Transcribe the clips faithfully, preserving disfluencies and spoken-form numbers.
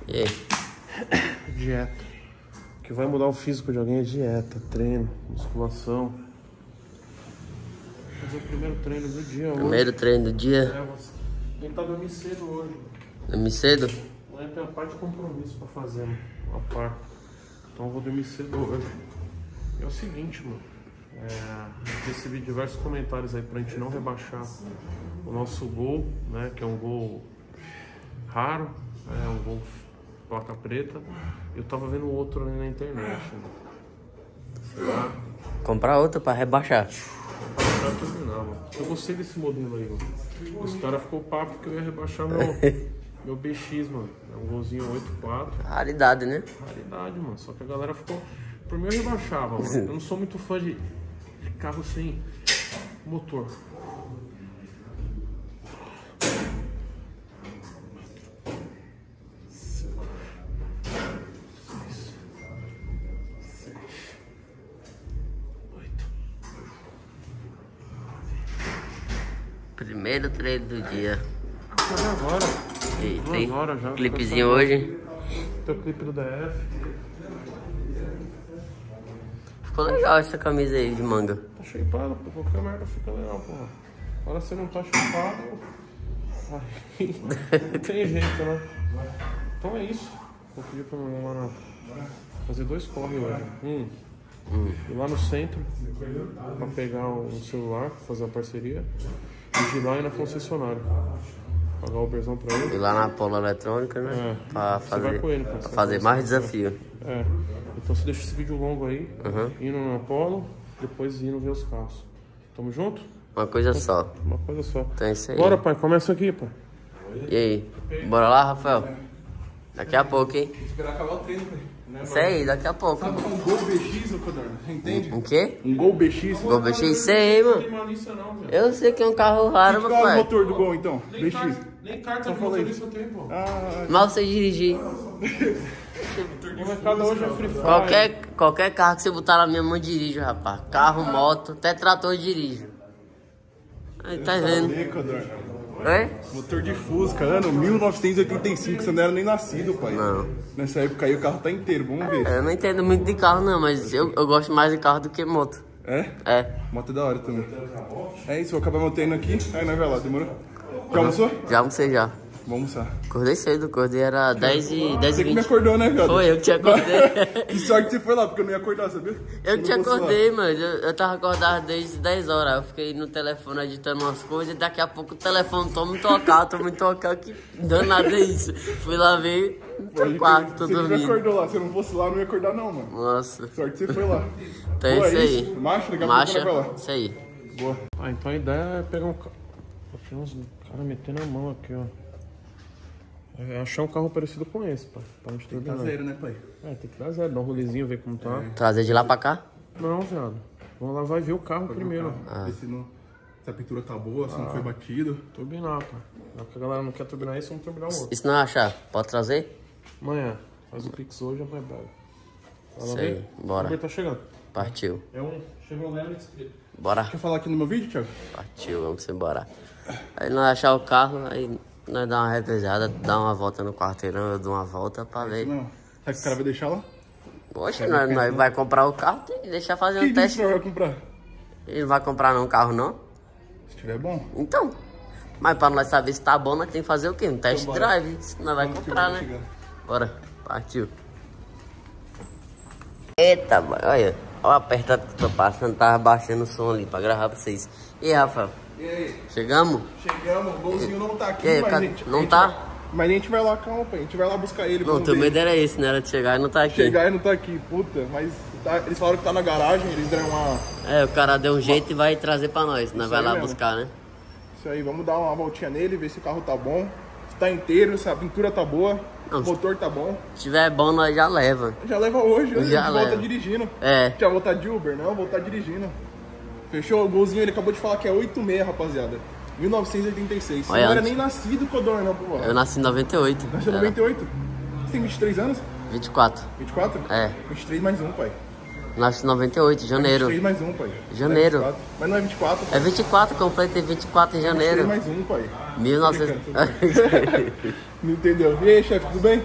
E aí? Dieta. O que vai mudar o físico de alguém é dieta, treino, musculação. Vou fazer o primeiro treino do dia hoje. Primeiro treino do dia? É, vou tentar dormir cedo hoje. Dormir cedo? Amanhã tem uma parte de compromisso pra fazer, mano. Uma par. Então eu vou dormir cedo hoje. E é o seguinte, mano. É, recebi diversos comentários aí pra gente não rebaixar o nosso gol, né? Que é um gol raro, é um gol placa preta. Eu tava vendo outro ali na internet. Né? Será? Comprar outro pra rebaixar. Pra terminar, mano. Eu gostei desse modelo aí, mano. Os caras ficou papo que eu ia rebaixar meu, meu B X, mano. É um golzinho oito quatro. Raridade, né? Raridade, mano. Só que a galera ficou... Por mim eu rebaixava, mano. Eu não sou muito fã de carro sem motor. Primeiro treino do dia. Até agora. E Duas tem horas já. clipezinho hoje. Tem o clipe do D F. Ficou legal essa camisa aí de manga. Tá shapeado, pô. Qualquer merda fica legal, pô. Agora você não tá shapeado. Aí não tem jeito, né? Então é isso. Vou pedir pra minha mano fazer dois corre hoje. Um. Hum. Ir lá no centro pra pegar um celular, fazer uma parceria. E de lá ir na concessionária. Pagar o Uberzão pra ele. Ir lá na Polo Eletrônica, né? É. Pra Você fazer, vai com ele, pra pra fazer mais desafio. É. Então você deixa esse vídeo longo aí. Uhum. Indo no Apollo, depois indo ver os carros. Tamo junto? Uma coisa só. Uma coisa só. Então é isso aí. Bora, pai. Começa aqui, pai. E aí? Bora lá, Rafael? Daqui a pouco, hein? Esperar acabar o treino, pai. Isso aí, daqui a pouco. Sabe um Gol B X, ô Codorna? Entende? Um quê? Um Gol B X. Gol B X? Sei, Não tem mano. malícia não, velho. Eu sei que é um carro raro, Qual é o papai. motor do Gol, então? Nem B X. carta, nem carta de motorista eu tenho, pô. Ah, Mal você dirigir. O mercado hoje é free fire. Qualquer, qualquer carro que você botar na minha mão, dirijo, rapaz. Carro, moto, até trator eu dirijo. Aí tá vendo? cadê, Codorna? Oi? Motor de Fusca, ano mil novecentos e oitenta e cinco, você não era nem nascido, pai. Não. Nessa época aí o carro tá inteiro, vamos ver. Eu não entendo muito de carro, não, mas eu, eu gosto mais de carro do que moto. É? É. Moto é da hora também. É isso, vou acabar meu treino aqui. Aí nós vai lá, demorou? Já almoçou? Já almocei já. Vamos almoçar. Acordei cedo, acordei era dez e Você que me vinte. acordou, né, viado? Foi, eu que te acordei. Que sorte que você foi lá, porque eu não ia acordar, sabia? Eu que te não fosse lá. acordei, mano. Eu, eu tava acordado desde dez horas. Eu fiquei no telefone editando umas coisas e daqui a pouco o telefone tô me tocar, tô me tocar. Que danado é isso? Fui lá ver, Pode no quarto, crer. tô Você que me dormindo. acordou lá, se eu não fosse lá, eu não ia acordar não, mano. Nossa. Sorte que você foi lá. Então é Boa, isso aí. Marcha, daqui a Marcha, pouco nós vai lá. isso aí. Boa. Ah, então a ideia é pegar um carro. Tem uns caras metendo a mão aqui, ó. É achar um carro parecido com esse, pai. Pra gente Tá terminar. zero, né, pai? É, tem que dar zero, dar um rolezinho, ver como tá. Trazer de lá pra cá? Não, viado. Vamos lá, vai ver o carro primeiro. Ah. Ver se, não, se a pintura tá boa, se não foi batido. Turbinar, pai. Já que a galera não quer turbinar esse, vamos turbinar o outro. E se não achar, pode trazer? Amanhã. Faz o Pix hoje, amanhã pega. Vai lá Isso aí, ver? bora. O Uber tá chegando. Partiu. É um Chevrolet Express. Bora. Quer falar aqui no meu vídeo, Thiago? Partiu, vamos embora. Aí nós achar o carro, aí nós dá uma revezada, dá uma volta no quarteirão, eu dou uma volta pra ver. Não. Será que o cara vai deixar lá? Poxa, nós, nós vai comprar o carro, tem que deixar fazer Quem um disse que teste. o senhor vai comprar? Ele não vai comprar não carro não? Se tiver bom. Então. Mas pra nós saber se tá bom, nós tem que fazer o quê? Um test Então bora. drive. Se nós vai Vamos que comprar, eu vou né? chegando. Bora, partiu. Eita, boy, olha. Olha o apertado que eu tô passando, tava baixando o som ali pra gravar pra vocês. E aí, Rafael? E aí? Chegamos? Chegamos, o golzinho não tá aqui, E aí, mas ca- a gente, não a gente tá? vai- mas a gente vai lá, calma, pai. A gente vai lá buscar ele. Não, vamos teu ver. medo era esse, né? Era de chegar e não tá aqui. Chegar e não tá aqui, puta. Mas tá- eles falaram que tá na garagem, eles deram uma... É, o cara deu um jeito e vai trazer pra nós. Nós Isso vai aí lá mesmo. buscar, né? Isso aí, vamos dar uma voltinha nele, ver se o carro tá bom. Se tá inteiro, se a pintura tá boa, Não. o motor tá bom. Se tiver bom, nós já leva. Já leva hoje, né? Já a gente volta leva. dirigindo. É. Já voltar de Uber? Não, voltar dirigindo. Fechou? O golzinho, ele acabou de falar que é oito seis, rapaziada. mil novecentos e oitenta e seis. Você Olha, não era antes- nem nascido, Codorna, não, pô. Eu nasci em noventa e oito. Nasceu em Era noventa e oito? Você tem vinte e três anos? vinte e quatro. vinte e quatro? É. vinte e três mais um, pai. Nasci em noventa e oito, janeiro. vinte e três mais um, pai. Janeiro. Não é vinte e quatro. Mas não é vinte e quatro, pai. É vinte e quatro, completei vinte e quatro em vinte e três janeiro. mais um, pai. mil e novecentos. Não entendeu? E aí, chefe, tudo bem?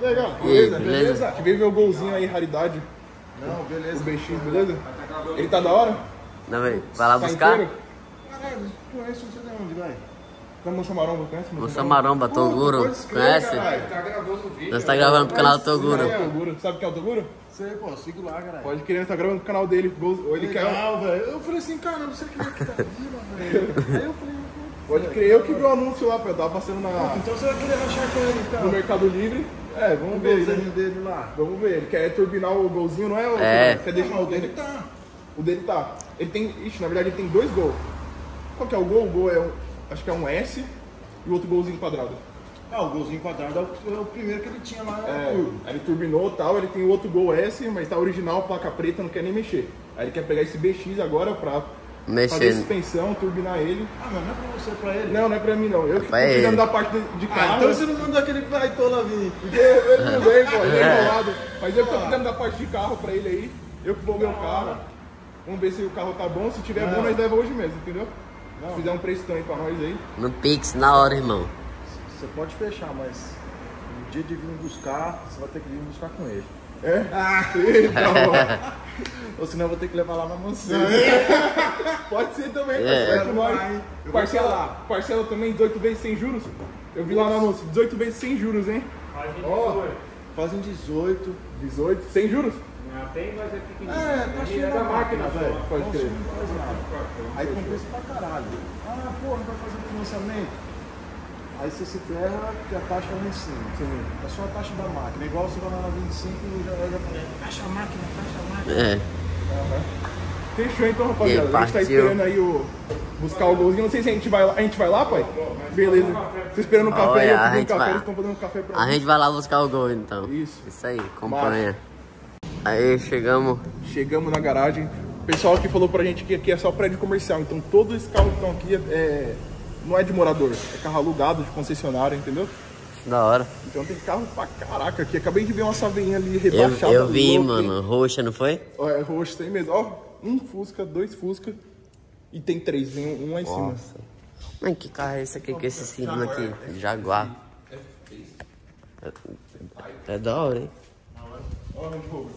E aí, galera? E aí, Beleza? beleza? Que veio meu golzinho aí, raridade. Não, beleza. O B X, beleza? Ele tá da hora? Não, velho. Vai lá Tá buscar? inteiro? Caralho, conheço você de onde, vai? Tá Moça Maromba, conhece? Moça Maromba, Toguro. pode escrever, Conhece? caralho. Tá gravando o vídeo. Nós tá gravando pro canal do Toguro. Toguro. Toguro. Sabe quem é o Toguro? Sei, pô, sigo lá, caralho. Pode querer, tá gravando no canal dele. Gol- Ou ele quer. Legal, velho. Eu falei assim, cara, não sei quem é que tá vindo, velho. Aí eu falei, Pode crer, eu que vi o anúncio lá, pô. Eu tava passando na, então você vai querer rachar com ele, então. no Mercado Livre. É, vamos O ver aí, golzinho né? dele lá. Vamos ver. Ele quer turbinar o golzinho, não é? O É. Quer deixar o dele? Tá. O dele tá. Ele tem. Ixi, na verdade ele tem dois gols. Qual que é o gol? O gol é um. Acho que é um S e o outro golzinho quadrado. Ah, o golzinho quadrado é o, é o primeiro que ele tinha lá. É, turbo. aí ele turbinou e tal, ele tem o outro gol S, mas tá original, placa preta, não quer nem mexer. Aí ele quer pegar esse B X agora pra fazer Mexendo. suspensão, turbinar ele. Ah, mas não é pra você, é pra ele. Não, não é pra mim não. Eu que tô Pra ele. cuidando da parte de, de Ah, carro. então você não mandou aquele baitola vir. Porque ele não veio, pô, ele é É. enrolado. Mas eu que tô cuidando da parte de carro pra ele aí. Eu que vou ver o carro. Vamos ver se o carro tá bom. Se tiver bom, nós leva hoje mesmo, entendeu? Se fizer um preço aí pra nós aí. No Pix, na hora, irmão. Você pode fechar, mas no dia de vir buscar, você vai ter que vir buscar com ele. É? Ah, Então, ou senão eu vou ter que levar lá na mansão. pode ser também, É. parceiro com nós. Vai, eu vou Parcela, falar. parcela também, dezoito vezes sem juros. Eu vi lá no anúncio, dezoito vezes sem juros, hein? Ó, fazem dezoito. dezoito, sem juros? Tem, mas é pequenininho. É, tá cheio É da máquina, velho. Pode Nossa, crer. não faz nada. Aí compensa pra caralho. Ah, porra, vai fazer um financiamento. Aí você se ferra porque a taxa é lá em cima. Sim. É só a taxa da máquina. Igual você vai lá na vinte e cinco e já já fala, taxa a máquina, taxa a máquina. É. Fechou então, rapaziada. E A gente tá partiu. esperando aí o. Buscar o golzinho. Não sei se a gente vai lá. A gente vai lá, pai? Beleza. Tô esperando o café, Olha, eu a pedi um gente café, vai- eles estão fazendo um café pra A mim. gente vai lá buscar o gol, então. Isso. Isso aí, acompanha. Aí, chegamos. Chegamos na garagem. O pessoal aqui falou pra gente que aqui é só prédio comercial. Então todos esses carros que estão aqui é, é- não é de morador. É carro alugado, de concessionária, entendeu? Da hora. Então tem carro pra caraca aqui. Acabei de ver uma saveinha ali Eu, rebaixada. eu vi, louca, hein? mano. Roxa, não foi? Ó, é roxo, tem mesmo. Ó, um Fusca, dois Fusca. E tem três, vem um, um lá em cima. Nossa. Mano, que carro é esse aqui com esse símbolo aqui? Jaguar. É, é da hora, hein? Ó, Range Rover.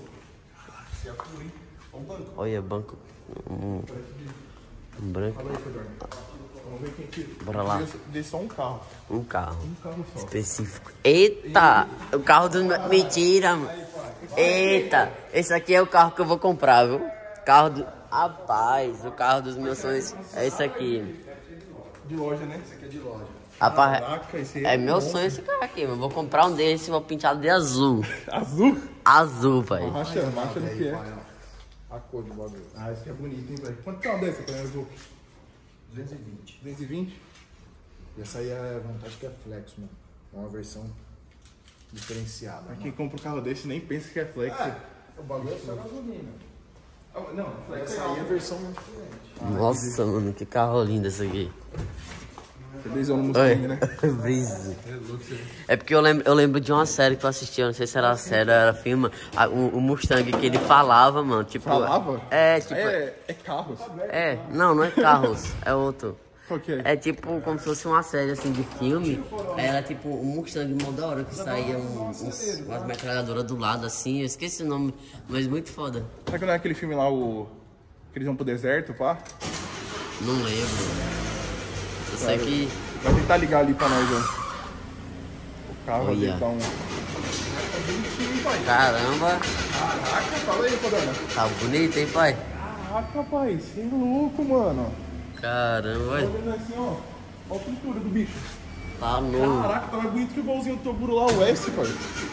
Olha, banco. Um, um branco. Vamos ver quem que. Bora lá. Dê só um carro. Um carro Um carro só. específico. Eita! O carro do... meu- Mentira, mano. Eita! Esse aqui é o carro que eu vou comprar, viu? Carro do... Rapaz, o carro dos meus sonhos é esse aqui. De loja, né? Esse aqui é de loja. Rapaz, Caraca, esse é meu sonho esse carro aqui, mano. Eu vou comprar um desse e vou pintar de azul. Azul? Azul, pai. Racha, racha no que é. A cor do bagulho. Ah, esse aqui é bonito, hein, velho? Quanto tá uma dessa, pai? Azul? duzentos e vinte. duzentos e vinte? E essa aí é a vantagem que é flex, mano. É uma versão diferenciada. Mas quem compra um carro desse nem pensa que é flex. O bagulho é só gasolina. Ah, não, flex Essa aí é a versão muito diferente. Nossa, mano, que carro lindo esse aqui. é brisou no Oi. Mustang, né? Brisa. É porque eu lembro, eu lembro de uma série que eu assisti, eu não sei se era série ou era filme, a- o, o Mustang que ele falava, mano, tipo... Falava? É, tipo... É, é carros. É, não, não é Carros, é outro. Qual que é? É tipo como se fosse uma série assim de filme. Era tipo um Mustang mó da hora que saía um, uns, umas metralhadoras do lado assim. Eu esqueci o nome, mas muito foda. Será que não é aquele filme lá, o... que eles vão pro deserto, pá? Não lembro. Eu sei que. Vai tentar ligar ali pra nós, ó. O carro vai Olha. tentar um... Caramba, Caraca, fala aí, Podana. tá bonito, hein, pai? Caraca, pai, você é louco, mano. Caramba, Tá vendo assim, ó. Olha a pintura do bicho. tá novo. Caraca, tá mais bonito que o igualzinho do Toguro lá, o S, pai.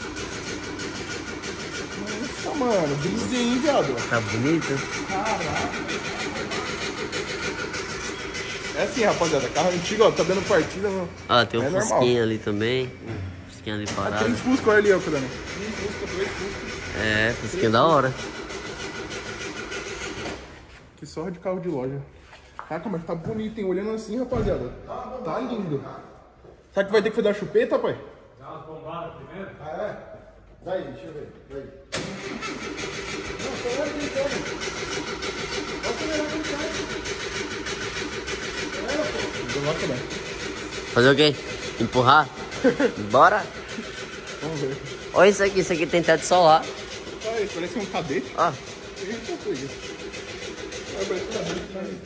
Nossa, mano, brisinha, hein, viado. Tá bonito? É assim, rapaziada, carro antigo, ó, tá dando partida, mano. Ó, tem um É normal. Fusquinha ali também. Um Fusquinha ali parado. Três Fusca, olha ali, ó, Podana. É, Fusquinha da hora. Que sorra de carro de loja. Caraca, mas tá bonito, hein? Olhando assim, rapaziada. Tá lindo. Será que vai ter que fazer a chupeta, pai? Dá umas bombadas primeiro. Ah, é? Daí, deixa eu ver. Daí. Não, acelera aqui, então. Pode acelerar aqui, então. Vou lá também. Fazer o quê? Empurrar? Bora? Vamos ver. Olha isso aqui, isso aqui tem teto solar. Olha isso, parece um cadete. Ó. Eita, coisa. Olha, parece um cadete.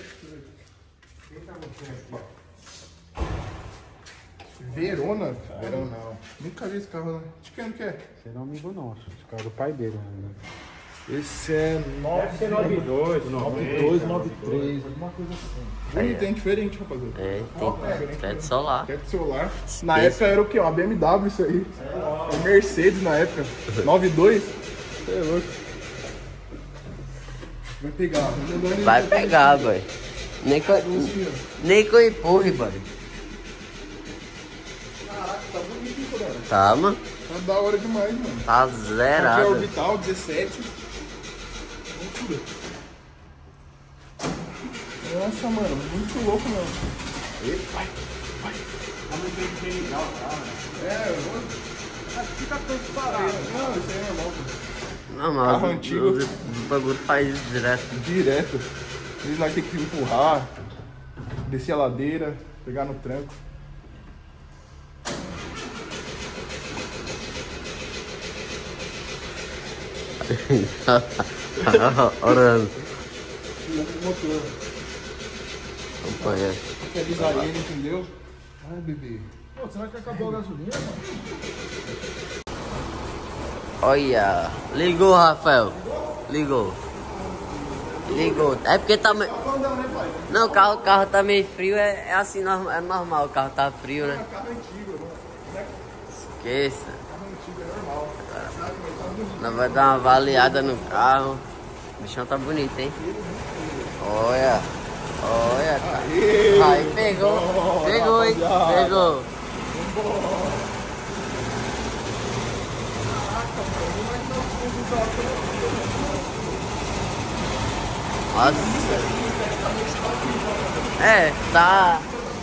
Verona? Verona não. Nunca vi esse carro, né? De quem que é? Esse é um amigo nosso, esse carro é do pai dele. Né? Esse é Deve ser nove dois, nove dois, nove três, alguma coisa assim. bonito, tem diferente, rapaziada. É, tem teto solar. Teto celular. Na época era o quê? Uma B M W isso aí. Uma Mercedes na época. nove dois. Você é louco. Vai pegar. Vai pegar, boy. Nem com, nem com empurre, boy. Caraca, tá bonito isso, galera. Tá, mano. Tá da hora demais, mano. Tá Aqui é zerado. orbital, dezessete. Loucura. Nossa, mano, muito louco, mano. Eita, vai, vai. Tá muito bem bem legal, cara. É, eu vou... Fica tanto parado. Não, isso aí é normal. Não, mas Carro o- antigo. o- o bagulho faz isso direto. Direto. Eles nós tem que empurrar, descer a ladeira, pegar no tranco. Orando. O motor. Acompanha. Quer avisar ele, entendeu? Ai, bebê. Pô, será que acabou a gasolina, mano? Olha. Ligou, Rafael. Ligou. Ligou. É porque tá meio... Não, né, pai? Não, o carro, o carro tá meio frio, é, é assim, norm- é normal, o carro tá frio, né? Carro antigo, mano. Esqueça. Carro antigo é normal. Nós vai dar uma avaliada no carro. O bichão tá bonito, hein? Olha. Olha, tá. Aê! Aí pegou. Bora, Pegou, hein? rapaziada. Pegou. Nossa. É, tá.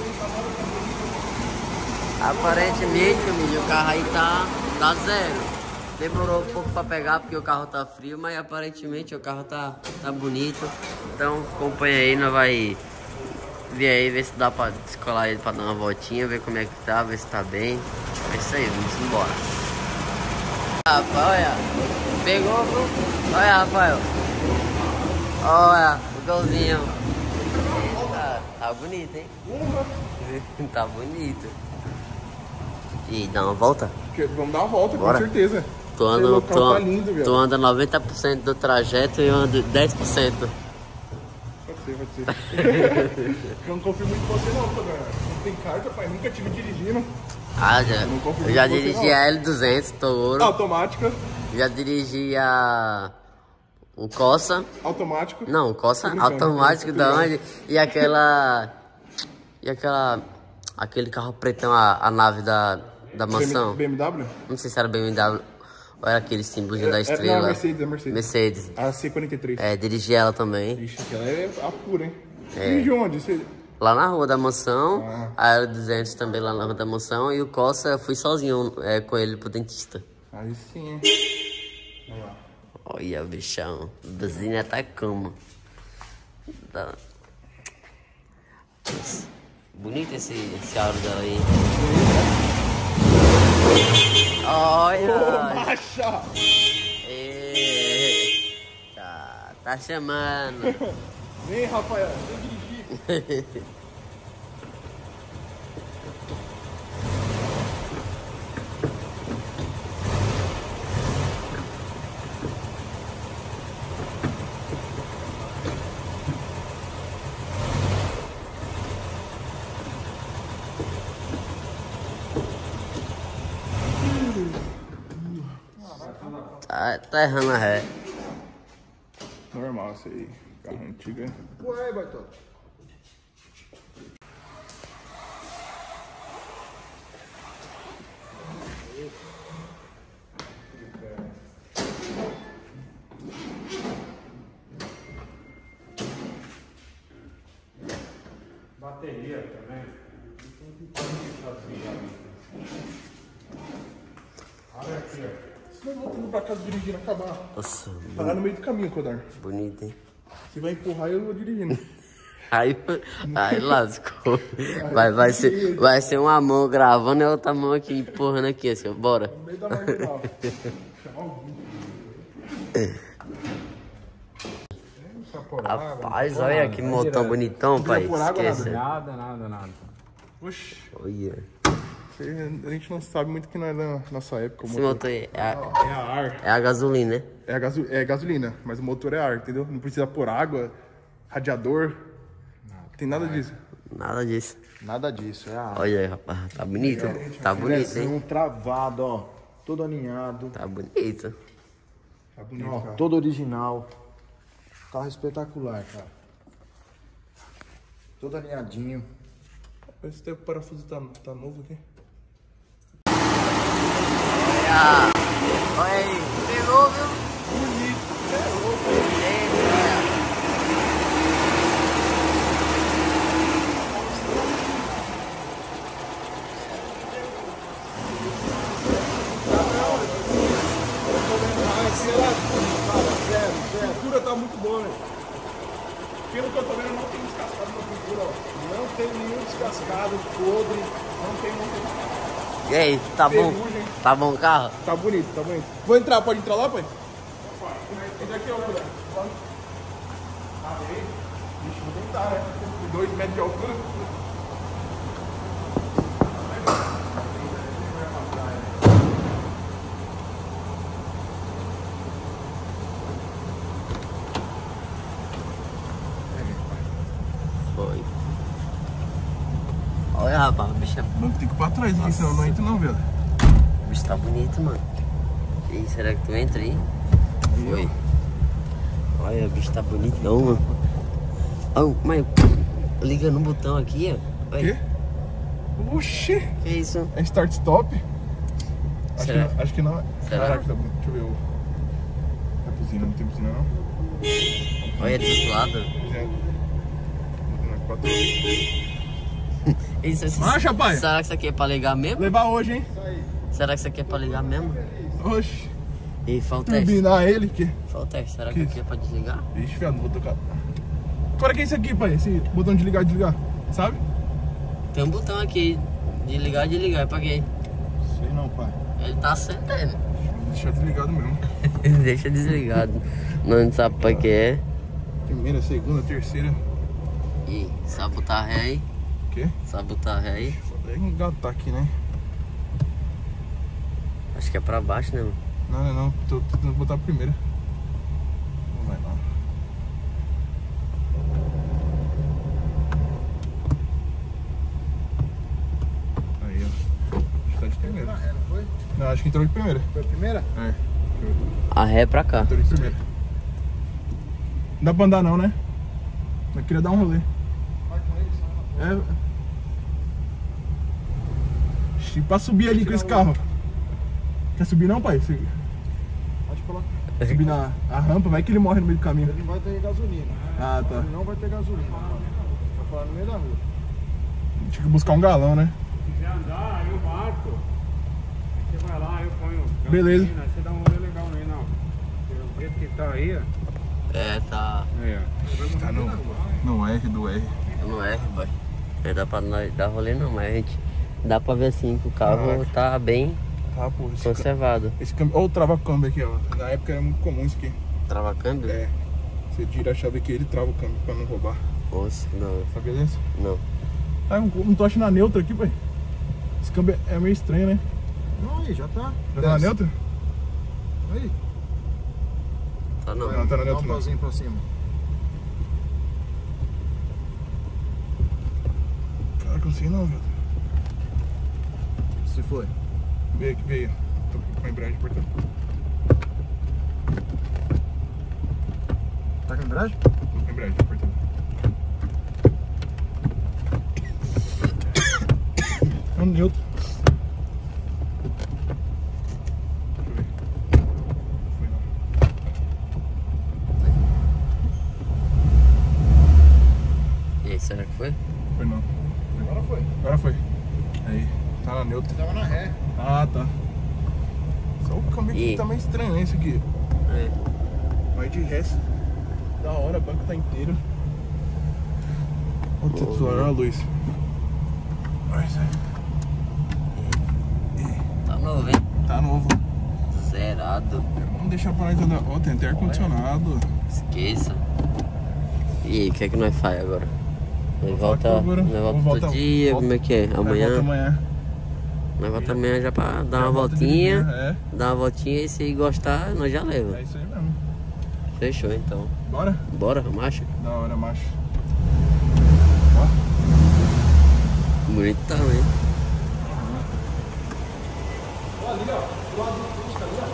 Aparentemente, amigo, o carro aí tá, tá zero. Demorou um pouco pra pegar porque o carro tá frio, mas aparentemente o carro tá, tá bonito. Então acompanha aí, nós vai ver aí, ver se dá pra descolar ele pra dar uma voltinha, ver como é que tá, ver se tá bem. É isso aí, vamos embora. Rafael, olha, pegou, viu? Olha, Rafael. Olha, o golzinho. Eita, tá bonito, hein? Tá bonito. E dá uma volta? Que- Vamos dar uma volta, Bora. com certeza. Tu Esse anda, local tu, tá lindo, velho. tu anda noventa por cento do trajeto e eu ando dez por cento. Pode ser, pode ser. Eu não confio muito em você não, cara. Não tem carta, pai. Nunca tive dirigindo. Ah, já, Não confio eu já em você, dirigi não. a L duzentos, Toro. Automática. Já dirigi a... o Corsa. Automático. Não, o Corsa Tô brincando, automático tô da brincando. onde? E aquela... E aquela... Aquele carro pretão, a, a nave da, da mansão. B M W? Não sei se era B M W ou era aquele símbolozinho da É, é, estrela. não, é Mercedes, é Mercedes. Mercedes. A C quarenta e três. É, dirigi ela também. Ixi, aquela é a pura, hein? É. E de onde? Você... Lá na rua da mansão, Ah. a L duzentos também lá na rua da mansão. E o Corsa eu fui sozinho é, com ele pro dentista. Aí sim, hein? Vamos lá. Olha o bichão. Buzina tá como? Tá. Nossa, bonito esse, esse áudio dela aí. Olha! Macha! Eita, tá chamando. Vem, Rafael. Vem dirigir. Tá, tá errando a ré. Normal isso aí. Carro antigo, hein? Ué, Bartol. Bateria também. Olha aqui, ó. Você vai voltando pra casa dirigindo, acabar. Nossa, Parar no meio do caminho, Codar. bonito, hein? Você vai empurrar e eu vou dirigindo. Aí, aí lascou. Vai, vai, ser, vai ser uma mão gravando e a outra mão aqui empurrando aqui, assim, ó. Bora. No meio da marginal. Rapaz, olha que montão bonitão, pai. por água, Esqueça. Nada, nada, nada. Oxi, Olha. a gente não sabe muito que não é da nossa época. O Esse motor motor aí é a, é a ar. é a gasolina, né? É, a gaso- é gasolina, mas o motor é ar, entendeu? Não precisa pôr água, radiador. Tem nada disso. Nada disso. Nada disso, é a ar. Olha aí, rapaz. Tá bonito. Tá bonito, hein? Um travado, ó. Todo aninhado. Tá bonito. Tá bonito, Ó, cara. todo original. Carro espetacular, cara. Todo alinhadinho. Esse teu parafuso tá, tá novo aqui. Olha. Olha aí. Pegou, viu? Bonito. Pegou. A pintura tá muito boa, né? Pelo que eu tô vendo, não tem descascado na pintura, ó. Não tem nenhum descascado, podre. Não tem, não tem. E aí, tá bom? Ferrugem. Tá bom o carro? Tá bonito, tá bonito. Vou entrar, pode entrar lá, pai? Entra aqui, ó, mulher. Parei. Vixe, vou tentar, né? Dois metros de altura. Foi. Olha, rapaz, o bicho, é... O banco tem que ir pra trás aqui, senão não entra não, velho. o bicho tá bonito, mano. E aí, será que tu entra aí? Foi. Olha, o bicho tá bonitão, mano. Oh, mas liga no botão aqui, ó. Olha. Quê? Oxi! Que isso? É start stop? Acho que, Será? não, acho que não. Será? Caraca, tá bom. Deixa eu ver o. A buzina, não tem buzina não. Olha do outro lado. Buzina. Buzina quatro. Isso, isso, Marcha, pai. Será que isso aqui é pra ligar mesmo? Levar hoje, hein? Será que isso aqui é pra ligar mesmo? Oxi. E falta o teste. Turbinar ele que. Falta o teste. Será que, Que aqui é pra desligar? Ixi, fiado, não vou tocar. Agora que é isso aqui, pai? Esse botão de ligar e desligar, sabe? Tem um botão aqui de ligar e desligar. É pra quê? Sei não, pai. Ele tá acendendo. Deixa desligado mesmo. Deixa desligado. Não sabe pra que é. Primeira, segunda, terceira. E sabe botar ré aí? O quê? Sabe botar ré aí? É engatar aqui, né? Acho que é pra baixo, né, mano? Não, não, não. Tô tentando botar a primeira. Não vai não. Aí, ó. Acho que tá de primeira. É, não foi? Não, acho que entrou de primeira. Foi a primeira? É. A ré é pra cá. Entrou de primeira. Não dá pra andar não, né? Eu queria dar um rolê. Vai com ele, só não. É. Ixi, pra subir ali com esse carro. Quer subir não, pai? Se Pode colocar. subir na a rampa, vai que ele morre no meio do caminho. Ele vai ter gasolina. Ah, tá. Ele não vai ter gasolina, pai. Vai parar no meio da rua. Tinha que buscar um galão, né? Se quiser andar, eu marco. Aí você vai lá, eu ponho. Beleza. gasolina, Você dá um rolê legal aí, não. O jeito que tá aí, ó. É, tá Aí, ó. Tá no, no R do R. no R, boy. Não dá pra nós dar rolê não, mas a gente dá pra ver assim que o carro Caraca. tá bem Tá, pô. Esse, conservado. esse câmbio. Olha o trava-câmbio aqui, ó. Na época era muito comum isso aqui. Trava câmbio? É. Você tira a chave aqui, ele trava o câmbio pra não roubar. Nossa, não, Tá beleza? não. Ah, não, não tô achando a neutra aqui, pai. Esse câmbio é meio estranho, né? Não, aí, já tá. Já tá na Desce. neutra? Aí. Tá não. Não, tá na Dá um neutra não. pauzinho pra cima. Caraca, não sei não, velho. Se foi. Veio aqui, veio. Tô com a embreagem apertada. Tá com embreagem? Tô com a embreagem apertada. É um neutro. Deixa eu ver. Foi não. E aí, será que foi? Foi não. Agora foi. Agora foi. Aí. Tá na neutra. Tava na ré. Ah, tá. Só o câmbio aqui E? tá meio estranho, né? Esse aqui. É. Vai de ré. Da hora, o banco tá inteiro. Onde você tá? Olha a luz. Olha isso aí. Tá novo, hein? Tá novo. Zerado. Vamos deixar pra nós andar. Ó, tem até ar-condicionado. Esqueça. E aí, o que é que nós faz agora? Nós Volta volta, agora. nós volta Volta- todo dia, volta- como é que é? Aí Amanhã? volta amanhã. Nós volta amanhã já pra dar Já uma volta voltinha. dirigindo, é. Dar uma voltinha e se gostar, nós já leva. É isso aí mesmo. Fechou então. Bora? Bora, macho? Da hora, macho. Bonitão, hein? Olha ali, ó. Do lado do Fusca ali, ó.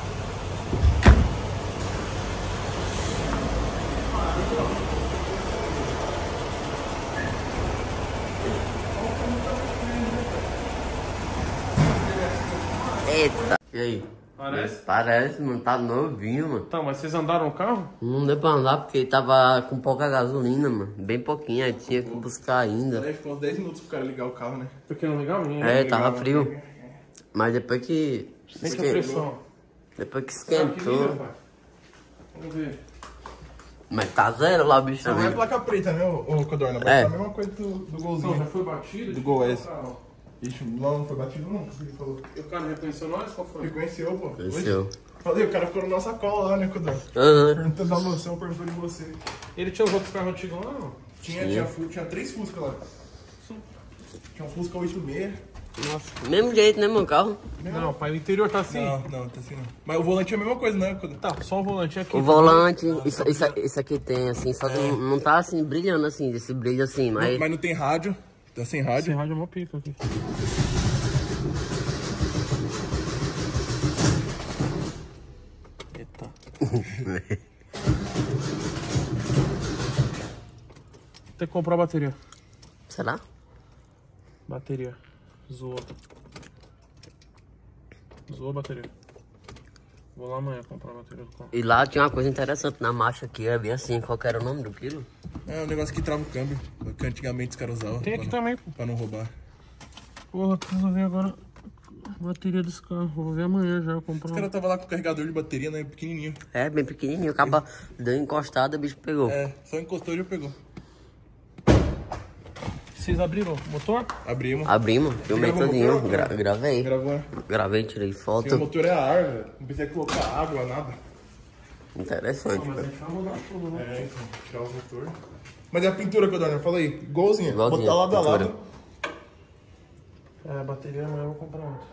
Eita. E aí? Parece? Parece, mano. Tá novinho, mano. Tá, mas vocês andaram no carro? Não deu pra andar porque tava com pouca gasolina, mano. Bem pouquinho, aí tinha que buscar ainda. Aí ficou uns dez minutos pro cara ligar o carro, né? Porque não ligava ninguém. É, tava frio. Mas depois que... Sente a esque- pressão. Depois que Será que liga, esquentou... pai? Vamos ver. Mas tá zero lá o bicho Não é também. placa preta, né, ô, ô Codorna? Vai É. ser a mesma coisa do, do Não, já golzinho. foi batido? Do Gol S. Ixi, não, não foi batido não, que ele falou. E o cara reconheceu nós? Qual foi? Reconheceu, pô. Conheceu. Falei, o cara ficou na nossa cola lá, né, Codorna? Aham. Perguntando da loção, perguntou de você. Ele tinha os outros carros antigos lá, não? Tinha, tinha, fu- tinha três Fusca lá. Tinha um Fusca oito seis. Nossa, mesmo jeito, né, meu carro? Não, pai, o interior tá assim? Não, não, tá assim não. Mas o volante é a mesma coisa, né, Codorna? Tá, só o volante aqui. O volante, isso, isso, isso aqui tem, assim, só que não, não tá assim, brilhando assim, desse brilho assim, mas... Mas não tem rádio, tá sem Esse rádio. rádio é mó pica aqui. Eita. Tem que comprar a bateria. Será? Bateria. Zoou. Zoou a bateria. Vou lá amanhã comprar a bateria do carro. E lá tinha uma coisa interessante na marcha aqui, é bem assim, qual que era o nome do quilo? É um negócio que trava o câmbio, que antigamente os caras usavam. Tem pra aqui não- também, pô. Pra não roubar. Porra, preciso ver agora a bateria desse carro. Vou ver amanhã já, comprar. Os caras tava lá com o carregador de bateria, né, pequenininho. É, bem pequenininho, acaba deu encostada, o bicho pegou. É, só encostou e já pegou. Vocês abriram o motor? Abrimos. Abrimos, filmei Gravou o todinho, motor, gra cara? gravei. Gravou, né? Gravei, tirei E o foto. motor é a ar, velho. Não precisa colocar água, nada. Interessante, Mas a velho. gente vai mudar tudo, né? É, então, tirar o motor. Mas é a pintura que eu dou, né? Fala aí. Igualzinha. Igualzinha, Botar lado a pintura. lado. É, a bateria amanhã eu vou comprar outra.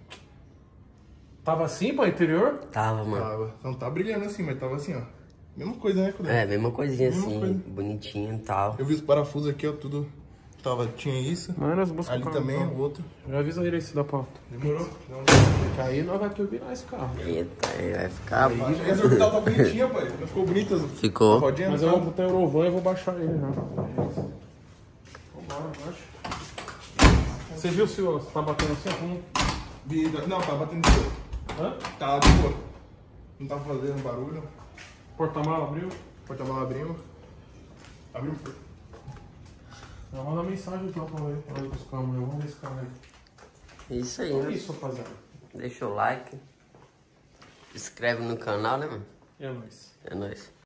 Tava assim pra interior? Tava, mano. Tava. Não tá brilhando assim, mas tava assim, ó. Mesma coisa, né, Codorna? É, mesma coisinha Mesma assim, coisa. bonitinho e tal. Eu vi os parafusos aqui, ó, tudo. Tava, tinha isso. Mas nós buscamos Ali o carro, também, então. o outro. Já avisa ele aí se dá pra. Demorou? Porque aí nós vamos turbinar esse carro. Eita, aí vai ficar. Essa orbital tá bonitinha, pai. Não ficou bonita? as- Ficou. a rodinha? Mas não eu tá? vou botar Eurovan e vou baixar ele já. Vambora, baixa. Você viu se ó, se tá batendo assim? Hum. Vi- Não, tá batendo de boa. Hã? Tá de boa. Não tá fazendo barulho. Porta-mala abriu? Porta-mala abrimos. Abrimos. Já manda mensagem então pra ver. Pra ir buscar amanhã. Vamos ver esse carro aí. Isso aí, É né? isso, rapaziada. Deixa o like. Se inscreve no canal, né, mano? É nóis. É nóis.